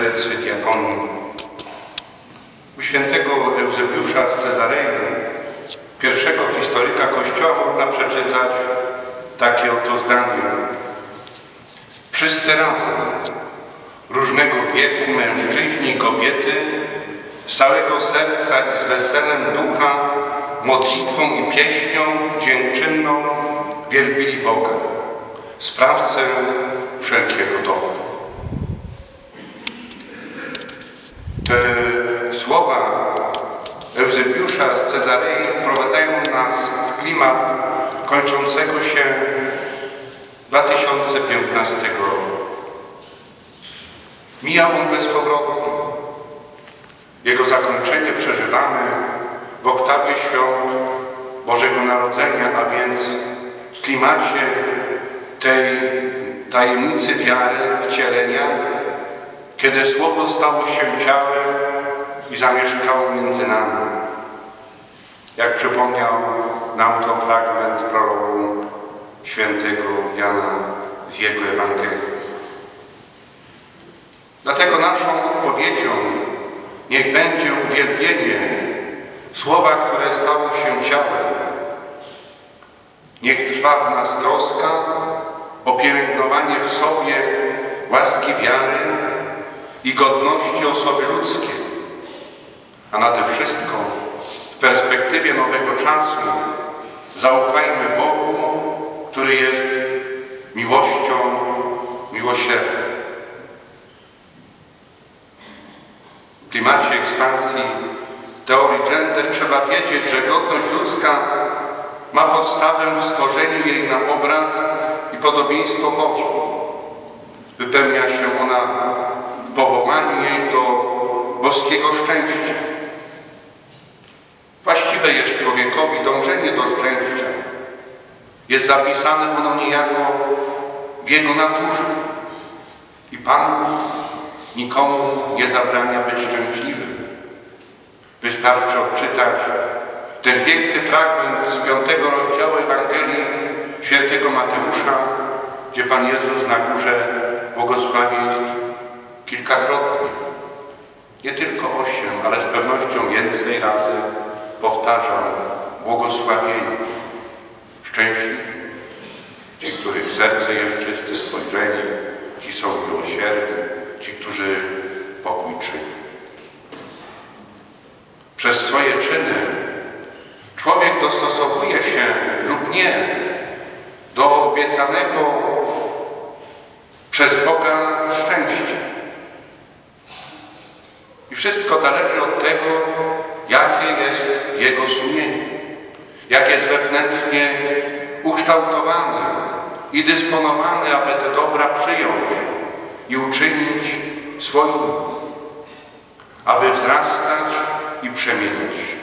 klerycy, diakoni. U świętego Eusebiusza z Cezarei, pierwszego historyka Kościoła, można przeczytać takie oto zdanie. Wszyscy razem, różnego wieku, mężczyźni i kobiety, z całego serca i z weselem ducha, modlitwą i pieśnią dziękczynną wielbili Boga, Sprawcę wszelkiego dobra. Te słowa Eusebiusza z Cezarei wprowadzają nas w klimat kończącego się 2015 roku. Mija on bezpowrotnie. Jego zakończenie przeżywamy w oktawie świąt Bożego Narodzenia, a więc w klimacie tej tajemnicy wiary, wcielenia, kiedy Słowo stało się ciałem i zamieszkało między nami. Jak przypomniał nam to fragment prologu świętego Jana z jego Ewangelii. Dlatego naszą odpowiedzią niech będzie uwielbienie Słowa, które stało się ciałem. Niech trwa w nas troska o pielęgnowanie w sobie łaski wiary i godności osoby ludzkiej, a nade wszystko w perspektywie nowego czasu zaufajmy Bogu, który jest miłością miłosiernym. W klimacie ekspansji teorii gender trzeba wiedzieć, że godność ludzka ma podstawę w stworzeniu jej na obraz i podobieństwo Boże. Wypełnia się ona w powołaniu jej do boskiego szczęścia. Właściwe jest człowiekowi dążenie do szczęścia. Jest zapisane ono niejako w jego naturze. I Pan Bóg nikomu nie zabrania być szczęśliwym. Wystarczy odczytać ten piękny fragment z 5. rozdziału Ewangelii świętego Mateusza, gdzie Pan Jezus na górze błogosławieństw kilkakrotnie, nie tylko 8, ale z pewnością więcej razy powtarzał błogosławieni, szczęśliwi, ci, których serce jest czyste, spojrzenie, ci są miłosierni, ci, którzy pokój czynią. Przez swoje czyny człowiek dostosowuje się lub nie do obiecanego przez Boga szczęścia. I wszystko zależy od tego, jakie jest jego sumienie, jak jest wewnętrznie ukształtowany i dysponowany, aby te dobra przyjąć i uczynić swoim, aby wzrastać i przemieniać się.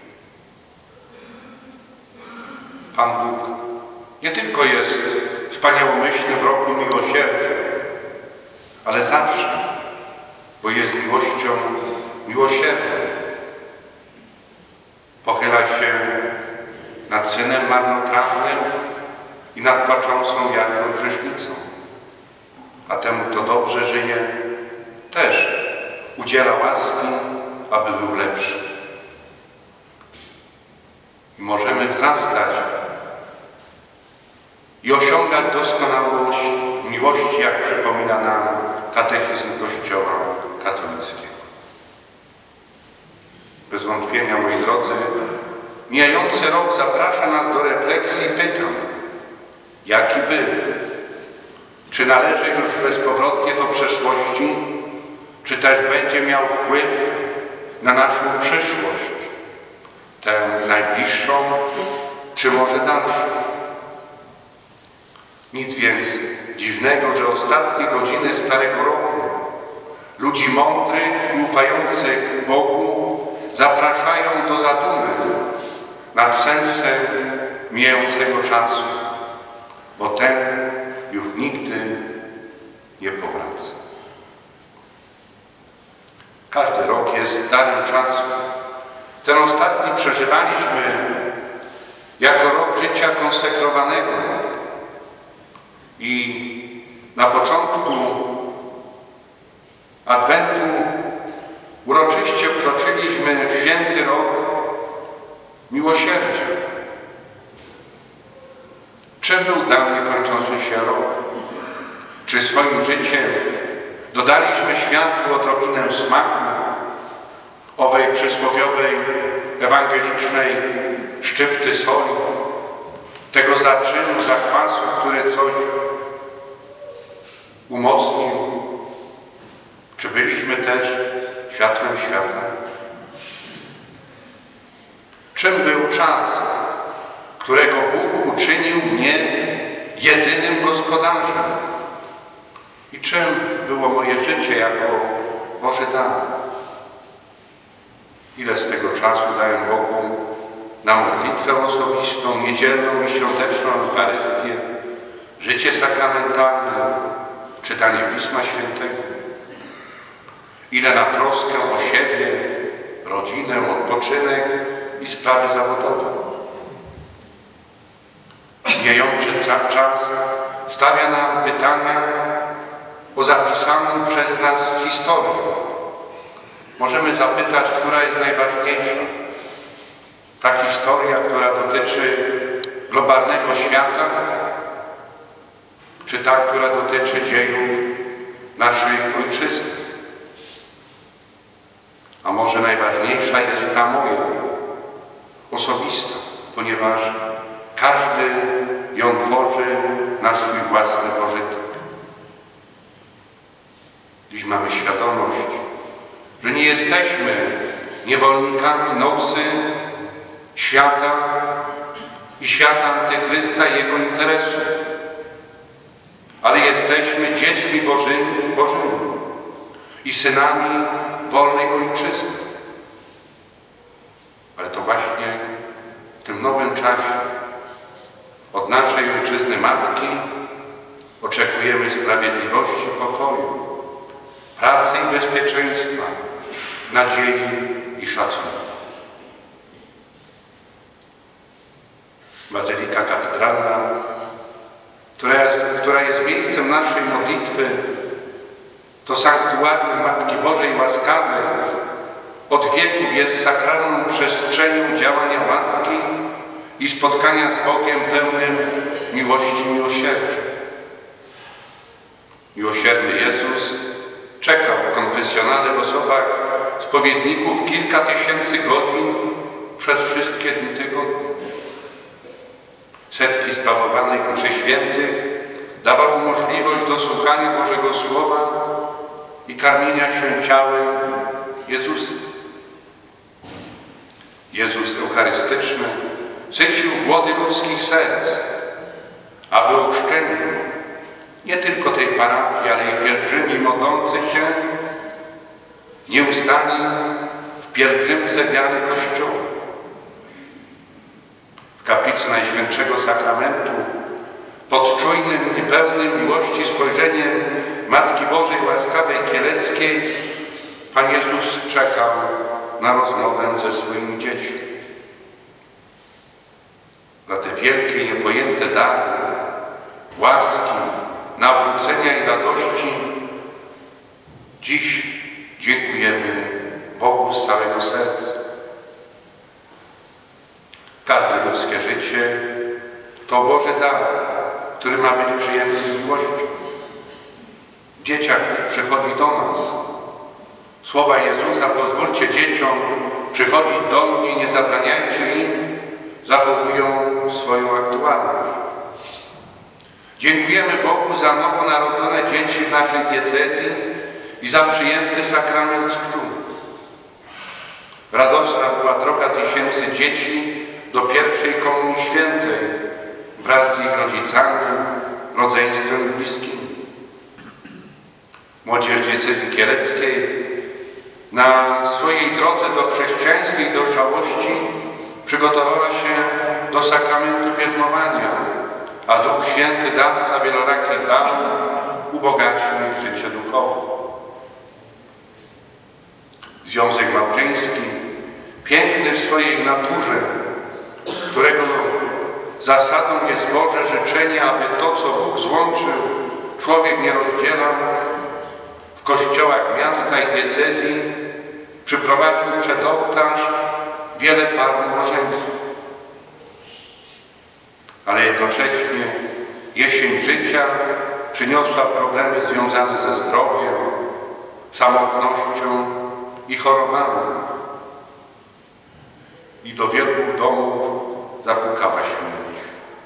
Pan Bóg nie tylko jest wspaniałomyślny w roku miłosierdzia, ale zawsze, bo jest miłością miłosierną. Pochyla się nad synem marnotrawnym i nad płaczącą jawną grzesznicą. A temu, kto dobrze żyje, też udziela łaski, aby był lepszy. I możemy wzrastać i osiągać doskonałość w miłości, jak przypomina nam katechizm Kościoła katolickiego. Bez wątpienia, moi drodzy, mijający rok zaprasza nas do refleksji i pytań, jaki był? Czy należy już bezpowrotnie do przeszłości, czy też będzie miał wpływ na naszą przyszłość, tę najbliższą, czy może dalszą? Nic więc dziwnego, że ostatnie godziny Starego Roku ludzi mądrych i ufających Bogu zapraszają do zadumy nad sensem mijającego czasu, bo ten już nigdy nie powraca. Każdy rok jest darem czasu. Ten ostatni przeżywaliśmy jako rok życia konsekrowanego i na początku Adwentu weszliśmy w święty rok miłosierdzia. Czym był dla mnie kończący się rok? Czy swoim życiem dodaliśmy światu odrobinę smaku owej przysłowiowej, ewangelicznej szczypty soli, tego zaczynu, zakwasu, który coś umocnił? Czy byliśmy też światłem świata? Czym był czas, którego Bóg uczynił mnie jedynym gospodarzem? I czym było moje życie jako Boży dar? Ile z tego czasu daję Bogu na modlitwę osobistą, niedzielną i świąteczną Eucharystię, życie sakramentalne, czytanie Pisma Świętego? Ile na troskę o siebie, rodzinę, odpoczynek i sprawy zawodowe? Mijający czas stawia nam pytania o zapisaną przez nas historię. Możemy zapytać, która jest najważniejsza. Ta historia, która dotyczy globalnego świata, czy ta, która dotyczy dziejów naszej ojczyzny? A może najważniejsza jest ta moja, osobista, ponieważ każdy ją tworzy na swój własny pożytek. Dziś mamy świadomość, że nie jesteśmy niewolnikami nocy, świata i świata Antychrysta i jego interesów, ale jesteśmy dziećmi Bożymi i synami wolnej ojczyzny. Ale to właśnie w tym nowym czasie od naszej ojczyzny matki oczekujemy sprawiedliwości, pokoju, pracy i bezpieczeństwa, nadziei i szacunku. Bazylika Katedralna, która jest miejscem naszej modlitwy, to sanktuarium Matki Bożej Łaskawej, od wieków jest sakralną przestrzenią działania łaski i spotkania z Bogiem pełnym miłości i miłosierdzia. Miłosierny Jezus czekał w konfesjonale w osobach spowiedników kilka tysięcy godzin przez wszystkie dni tygodnia. Setki sprawowanych mszy świętych dawało możliwość do słuchania Bożego Słowa i karmienia się ciałem Jezusa. Jezus Eucharystyczny sycił głody ludzkich serc, aby ochrzczeni nie tylko tej parafii, ale i pielgrzymi modlących się nie ustali w pielgrzymce wiary Kościoła. W kaplicy Najświętszego Sakramentu pod czujnym i pełnym miłości spojrzeniem Matki Bożej Łaskawej Kieleckiej Pan Jezus czekał na rozmowę ze swoimi dziećmi. Za te wielkie, niepojęte dary, łaski, nawrócenia i radości dziś dziękujemy Bogu z całego serca. Każde ludzkie życie to Boży dar, który ma być przyjęty z miłością. Dzieciak przychodzi do nas. Słowa Jezusa: pozwólcie dzieciom przychodzić do mnie, nie zabraniajcie im, zachowują swoją aktualność. Dziękujemy Bogu za nowonarodzone dzieci w naszej diecezji i za przyjęty sakrament chrztu. Radosna była droga tysięcy dzieci do pierwszej Komunii Świętej wraz z ich rodzicami, rodzeństwem bliskim. Młodzież diecezji kieleckiej na swojej drodze do chrześcijańskiej dojrzałości przygotowała się do sakramentu bierzmowania, a Duch Święty, dawca wielorakich darów, ubogacił ich życie duchowe. Związek małżeński, piękny w swojej naturze, którego zasadą jest Boże życzenie, aby to, co Bóg złączył, człowiek nie rozdzielał, w kościołach miasta i diecezji przyprowadził przed ołtarz wiele par młodzieńców. Ale jednocześnie jesień życia przyniosła problemy związane ze zdrowiem, samotnością i chorobami. I do wielu domów zapukała śmierć.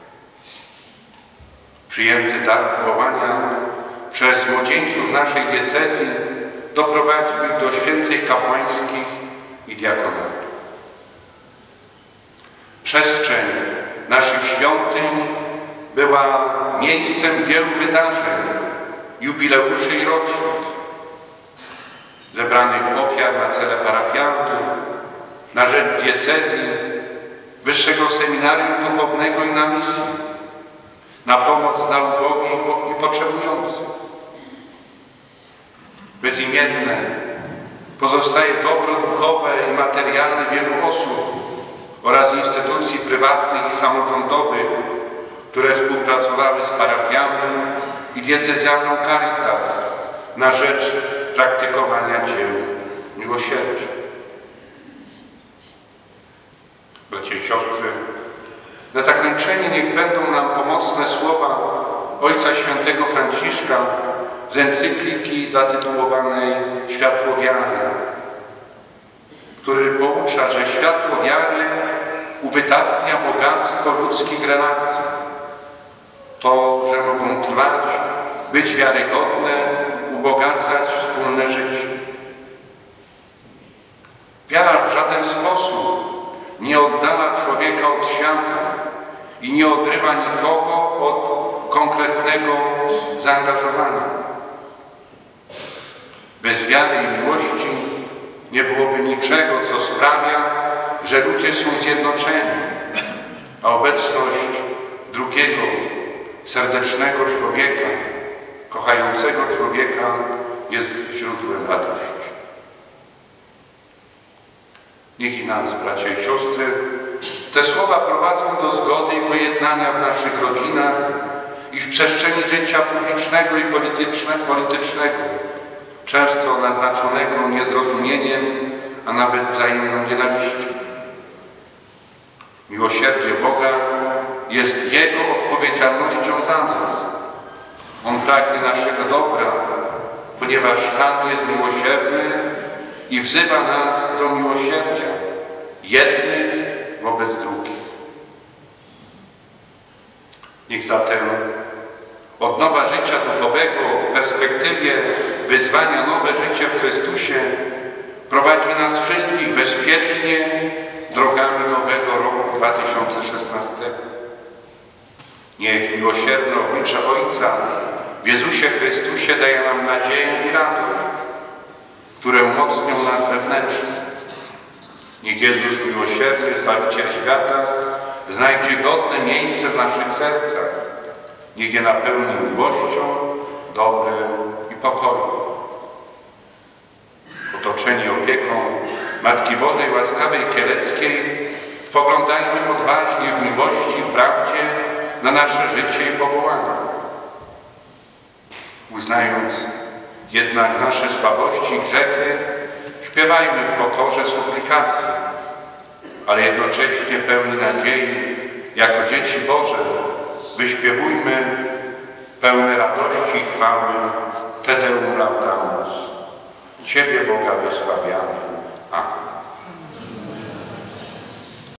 Przyjęty dar powołania przez młodzieńców naszej diecezji doprowadził ich do święceń kapłańskich i diakonatu. Przestrzeń naszych świątyń była miejscem wielu wydarzeń, jubileuszy i rocznic, zebranych ofiar na cele parafialne, na rzecz diecezji, Wyższego Seminarium Duchownego i na misję, na pomoc dla ubogich i potrzebujących. Bezimienne pozostaje dobro duchowe i materialne wielu osób oraz instytucji prywatnych i samorządowych, które współpracowały z parafiami i diecezjalną Caritas na rzecz praktykowania dzieł miłosierdzia. Bracia i siostry, na zakończenie niech będą nam pomocne słowa Ojca Świętego Franciszka z encykliki zatytułowanej Światło wiary, który poucza, że światło wiary uwydatnia bogactwo ludzkich relacji. To, że mogą trwać, być wiarygodne, ubogacać wspólne życie. Wiara w żaden sposób nie oddala człowieka od świata i nie odrywa nikogo od konkretnego zaangażowania. Bez wiary i miłości nie byłoby niczego, co sprawia, że ludzie są zjednoczeni, a obecność drugiego, serdecznego człowieka, kochającego człowieka jest źródłem radości. Niech i nas, bracia i siostry, te słowa prowadzą do zgody i pojednania w naszych rodzinach i w przestrzeni życia publicznego i politycznego, często naznaczonego niezrozumieniem, a nawet wzajemną nienawiścią. Miłosierdzie Boga jest Jego odpowiedzialnością za nas. On pragnie naszego dobra, ponieważ sam jest miłosierny i wzywa nas do miłosierdzia, jednych wobec drugich. Niech zatem odnowa życia duchowego w perspektywie wyzwania nowe życie w Chrystusie prowadzi nas wszystkich bezpiecznie drogami nowego roku 2016. Niech miłosierne oblicze Ojca w Jezusie Chrystusie daje nam nadzieję i radość, które umocnią nas wewnętrznie. Niech Jezus, miłosierny Zbawiciel świata, znajdzie godne miejsce w naszych sercach. Niech je napełni miłością, dobrem i pokojem. Otoczeni opieką Matki Bożej Łaskawej Kieleckiej, spoglądajmy odważnie w miłości i prawdzie na nasze życie i powołanie. Uznając jednak nasze słabości i grzechy, śpiewajmy w pokorze suplikacje, ale jednocześnie pełni nadziei, jako dzieci Boże, wyśpiewujmy pełne radości i chwały Te Deum Laudamus. Ciebie, Boga, wysławiamy.